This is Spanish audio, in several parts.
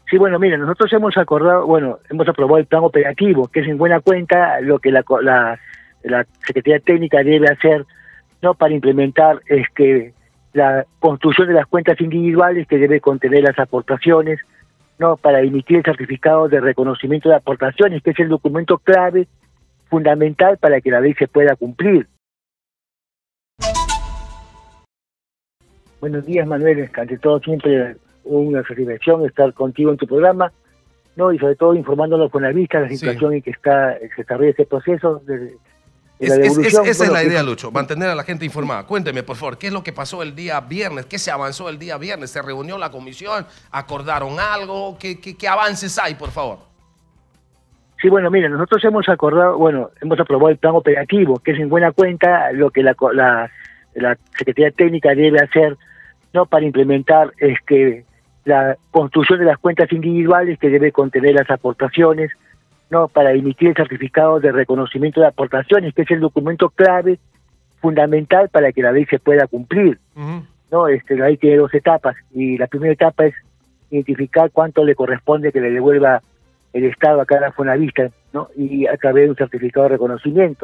Sí, bueno, mira, nosotros hemos acordado, hemos aprobado el plan operativo, que es en buena cuenta lo que la Secretaría Técnica debe hacer, ¿no? Para implementar la construcción de las cuentas individuales que debe contener las aportaciones, ¿no? Para emitir el certificado de reconocimiento de aportaciones, que es el documento clave, fundamental para que la ley se pueda cumplir. Buenos días, Manuel. Ante todo, siempre una satisfacción estar contigo en tu programa, ¿no? Y sobre todo informándonos con la vista de la situación en que se desarrolla este proceso de la devolución. Esa es la idea, Lucho, mantener a la gente informada. Cuénteme, por favor, ¿qué es lo que pasó el día viernes? ¿Qué se avanzó el día viernes? ¿Se reunió la comisión? ¿Acordaron algo? ¿Qué avances hay, por favor? Sí, bueno, mira, nosotros hemos acordado, hemos aprobado el plan operativo, que es en buena cuenta lo que la Secretaría Técnica debe hacer, ¿no? Para implementar la construcción de las cuentas individuales que debe contener las aportaciones, ¿no? Para emitir el certificado de reconocimiento de aportaciones, que es el documento clave, fundamental para que la ley se pueda cumplir. ¿No? La ley tiene 2 etapas, y la primera etapa es identificar cuánto le corresponde que le devuelva el Estado a cada Fonavista, ¿no? Y a través de un certificado de reconocimiento.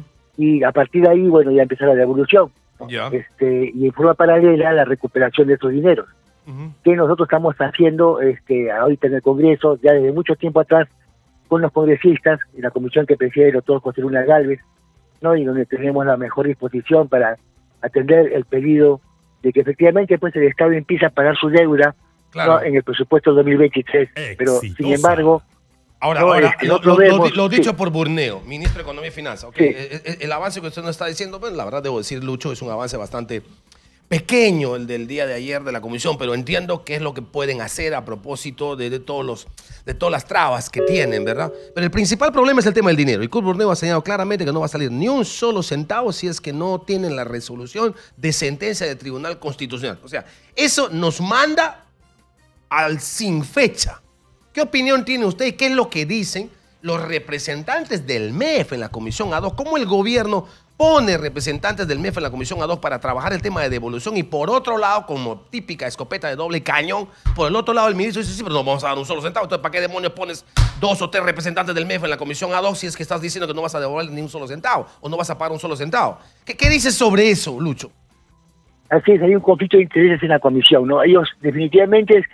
Y a partir de ahí, ya empezar la devolución, ¿no? Y en forma paralela la recuperación de esos dineros, que nosotros estamos haciendo ahorita en el Congreso, ya desde mucho tiempo atrás, con los congresistas, en la comisión que preside el doctor José Luna Gálvez, ¿no? Y donde tenemos la mejor disposición para atender el pedido de que efectivamente pues el Estado empiece a pagar su deuda, ¿no? En el presupuesto 2023. Pero, sin embargo... Ahora, lo dicho por Burneo, ministro de Economía y Finanzas. El avance que usted nos está diciendo, pues, la verdad debo decir, Lucho, es un avance bastante pequeño el del día de ayer de la comisión, pero entiendo qué es lo que pueden hacer a propósito de todas las trabas que tienen, ¿verdad? Pero el principal problema es el tema del dinero. Y Kurt Burneo ha señalado claramente que no va a salir ni un solo centavo si es que no tienen la resolución de sentencia del Tribunal Constitucional. O sea, eso nos manda al sin fecha. ¿Qué opinión tiene usted y qué es lo que dicen los representantes del MEF en la Comisión Ad Hoc? ¿Cómo el gobierno pone representantes del MEF en la Comisión Ad Hoc para trabajar el tema de devolución? Y por otro lado, como típica escopeta de doble cañón, por el otro lado el ministro dice, sí, pero no vamos a dar un solo centavo. Entonces, ¿para qué demonios pones 2 o 3 representantes del MEF en la Comisión Ad Hoc si es que estás diciendo que no vas a devolver ni un solo centavo o no vas a pagar un solo centavo? ¿Qué dices sobre eso, Lucho? Así es, hay un conflicto de intereses en la comisión, ¿no? Ellos definitivamente...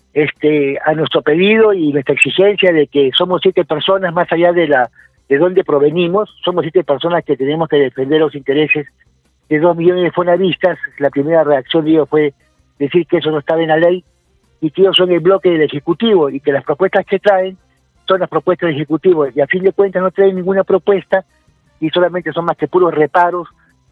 a nuestro pedido y nuestra exigencia de que somos 7 personas, más allá de dónde provenimos, somos 7 personas que tenemos que defender los intereses de 2 millones de fonavistas. La primera reacción de ellos fue decir que eso no estaba en la ley y que ellos son el bloque del Ejecutivo y que las propuestas que traen son las propuestas del Ejecutivo, y a fin de cuentas no traen ninguna propuesta y solamente son más que puros reparos.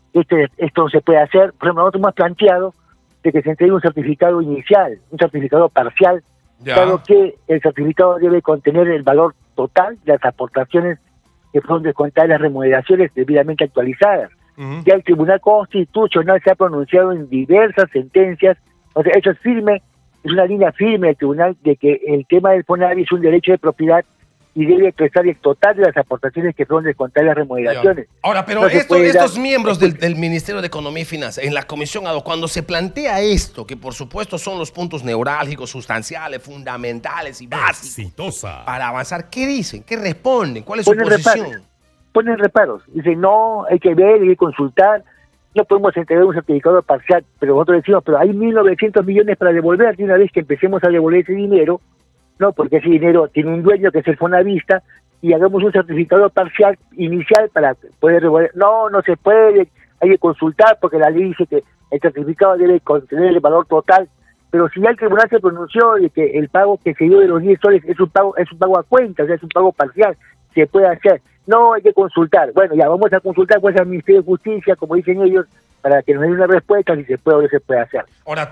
Esto no se puede hacer. Por ejemplo, nosotros hemos planteado de que se entregue un certificado inicial, un certificado parcial, dado que el certificado debe contener el valor total de las aportaciones que fueron descontadas, las remuneraciones debidamente actualizadas. Ya el Tribunal Constitucional se ha pronunciado en diversas sentencias, o sea, eso es firme, es una línea firme del Tribunal de que el tema del FONAVI es un derecho de propiedad y debe prestar el total de las aportaciones que fueron descontadas las remuneraciones. Ahora, pero estos miembros del Ministerio de Economía y Finanzas, en la Comisión Ad Hoc, cuando se plantea esto, que por supuesto son los puntos neurálgicos, sustanciales, fundamentales y básicos para avanzar, ¿qué dicen? ¿Qué responden? ¿Cuál es su posición? Ponen reparos. Dicen, no, hay que ver, hay que consultar, no podemos entregar un certificado parcial, pero nosotros decimos, pero hay 1.900 millones para devolver, y una vez que empecemos a devolver ese dinero, no, porque ese dinero tiene un dueño que es el Fonavista, y hagamos un certificado parcial inicial para poder devolver. No, no se puede, hay que consultar porque la ley dice que el certificado debe contener el valor total, pero si ya el tribunal se pronunció de que el pago que se dio de los 10 soles es un pago a cuenta, o sea, es un pago parcial, se puede hacer. No, hay que consultar. Bueno, ya vamos a consultar pues al Ministerio de Justicia, como dicen ellos, para que nos den una respuesta si se puede o no se puede hacer. Ahora,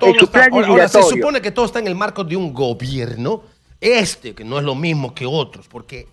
se supone que todo está en el marco de un gobierno, que no es lo mismo que otros, porque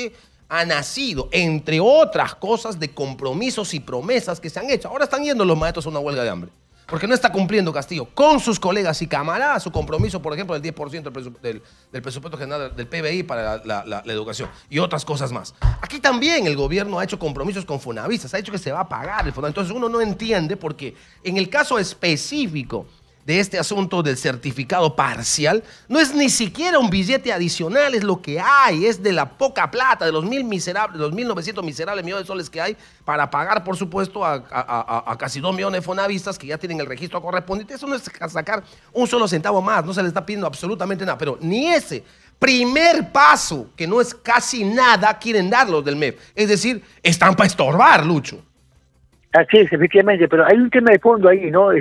ha nacido, entre otras cosas, de compromisos y promesas que se han hecho. Ahora están yendo los maestros a una huelga de hambre, porque no está cumpliendo Castillo con sus colegas y camaradas su compromiso, por ejemplo, del 10% del presupuesto general del PBI para la educación y otras cosas más. Aquí también el gobierno ha hecho compromisos con Fonavistas, ha dicho que se va a pagar el Fonavistas. Entonces uno no entiende porque en el caso específico de este asunto del certificado parcial no es ni siquiera un billete adicional, es lo que hay, es de la poca plata, de los 1.900 miserables millones de soles que hay para pagar, por supuesto, a casi 2 millones de fonavistas que ya tienen el registro correspondiente. Eso no es sacar un solo centavo más, no se les está pidiendo absolutamente nada, pero ni ese primer paso, que no es casi nada, quieren dar los del MEF. Es decir, están para estorbar, Lucho. Así es, efectivamente, pero hay un tema de fondo ahí, ¿no?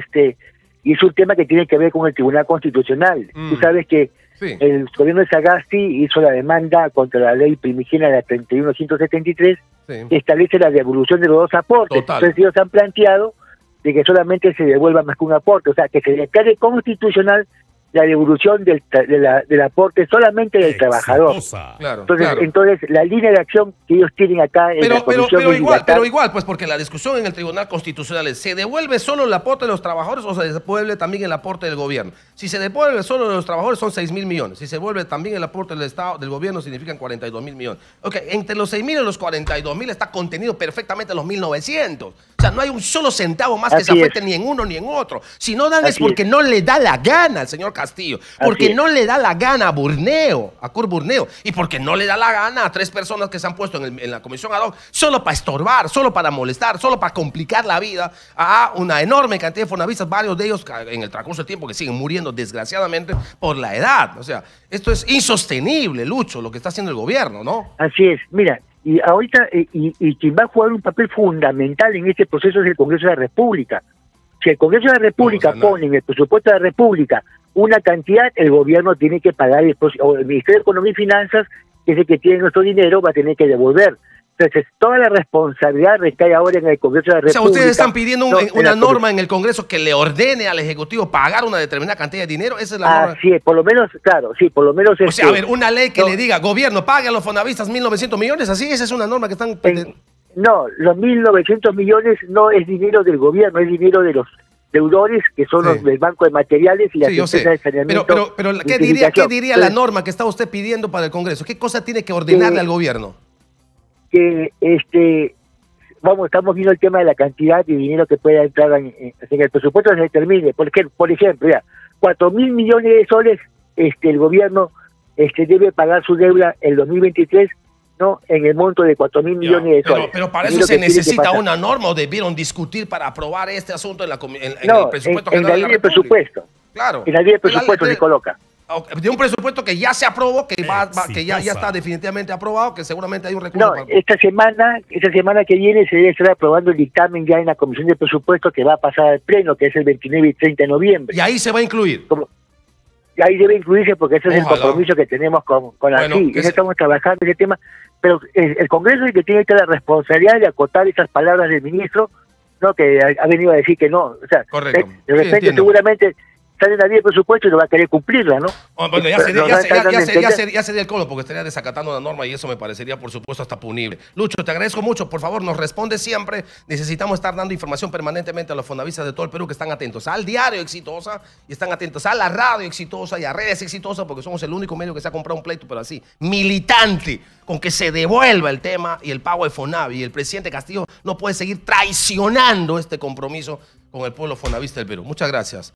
Y es un tema que tiene que ver con el Tribunal Constitucional. Tú sabes que sí, el gobierno de Sagasti hizo la demanda contra la ley primigenia de la 31.173, sí, que establece la devolución de los 2 aportes. Total. Entonces ellos han planteado de que solamente se devuelva más que un aporte, o sea, que se declare constitucional la devolución del aporte solamente del trabajador. Claro, entonces, la línea de acción que ellos tienen acá en la comisión pero igual, pues porque la discusión en el Tribunal Constitucional es, ¿se devuelve solo el aporte de los trabajadores o se devuelve también el aporte del gobierno? Si se devuelve solo de los trabajadores son 6.000 millones. Si se devuelve también el aporte del Estado, del gobierno, significan 42.000 millones. Ok, entre los 6.000 y los 42.000 está contenido perfectamente los 1.900. O sea, no hay un solo centavo más que se afecte ni en uno ni en otro. Si no dan es porque no le da la gana al señor Castillo, porque no le da la gana a Burneo, a Kurt Burneo, y porque no le da la gana a 3 personas que se han puesto en la comisión ad hoc, solo para estorbar, solo para molestar, solo para complicar la vida a una enorme cantidad de fonavistas, varios de ellos en el transcurso del tiempo que siguen muriendo desgraciadamente por la edad. O sea, esto es insostenible, Lucho, lo que está haciendo el gobierno, ¿no? Así es, mira, y ahorita y quien va a jugar un papel fundamental en este proceso es el Congreso de la República. Si el Congreso de la República pone en el presupuesto de la República una cantidad, el gobierno tiene que pagar, o el Ministerio de Economía y Finanzas, que es el que tiene nuestro dinero, va a tener que devolver. Entonces, toda la responsabilidad recae ahora en el Congreso de la República. O sea, ustedes están pidiendo una norma en el Congreso que le ordene al Ejecutivo pagar una determinada cantidad de dinero. Esa es la norma. Así es, por lo menos, claro, sí, por lo menos... O sea, a ver, una ley que le diga, gobierno, pague a los fonavistas 1.900 millones, así, esa es una norma que están... No, los 1.900 millones no es dinero del gobierno, es dinero de los deudores, que son los del Banco de Materiales y las empresas de saneamiento. Pero ¿qué diría la norma que está usted pidiendo para el Congreso? ¿Qué cosa tiene que ordenarle al gobierno? Que estamos viendo el tema de la cantidad de dinero que pueda entrar en el presupuesto, se determine. Por ejemplo, ya, 4.000 millones de soles el gobierno debe pagar su deuda en 2023, ¿no? En el monto de 4.000 millones de soles. Pero para eso se necesita una norma, o debieron discutir para aprobar este asunto en el presupuesto general de la República. Presupuesto. Claro. En la ley de presupuesto se coloca. De un presupuesto que ya se aprobó, que ya está definitivamente aprobado, que seguramente hay un recurso. No, esta semana que viene se debe estar aprobando el dictamen ya en la Comisión de Presupuesto, que va a pasar al Pleno, que es el 29 y 30 de noviembre. Y ahí se va a incluir. Y ahí debe incluirse porque ese es el compromiso que tenemos con la CI. Estamos trabajando en ese tema, pero el Congreso es el que tiene la responsabilidad de acotar esas palabras del ministro, ¿no? Que ha venido a decir que no. O sea, correcto. De repente seguramente sale la ley de presupuesto y no va a querer cumplirla, ¿no? Bueno, ya sería el colmo, porque estaría desacatando una norma y eso me parecería, por supuesto, hasta punible. Lucho, te agradezco mucho. Por favor, nos responde siempre. Necesitamos estar dando información permanentemente a los fonavistas de todo el Perú que están atentos al diario Exitosa y están atentos a la radio Exitosa y a redes Exitosas, porque somos el único medio que se ha comprado un pleito, pero así, militante, con que se devuelva el tema y el pago de Fonavi. Y el presidente Castillo no puede seguir traicionando este compromiso con el pueblo fonavista del Perú. Muchas gracias.